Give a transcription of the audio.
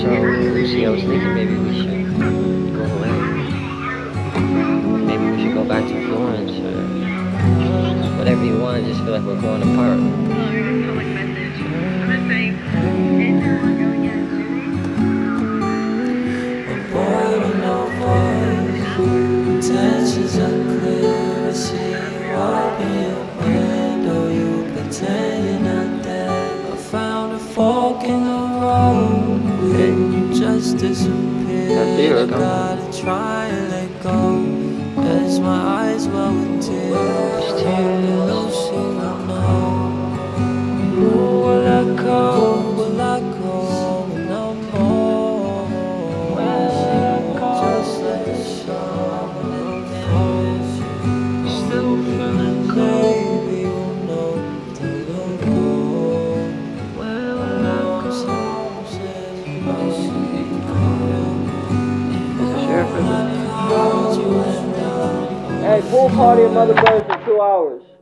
So, Lucy, I was thinking maybe we should go away. Maybe we should go back to Florence or whatever you want. I just feel like we're growing apart. Intentions are clear. I see you walking your window. You pretend you're not there. I found a fork in the road, and you just disappeared. I gotta try and let go, as my eyes well with tears. Lucy, no, no. Will I go? Will I go? No more. Will I go? Just like the sun. Still feeling cold. Baby, you know that we'll go. Well, I'm so sad. Hey, pool party at Mother Birds in 2 hours.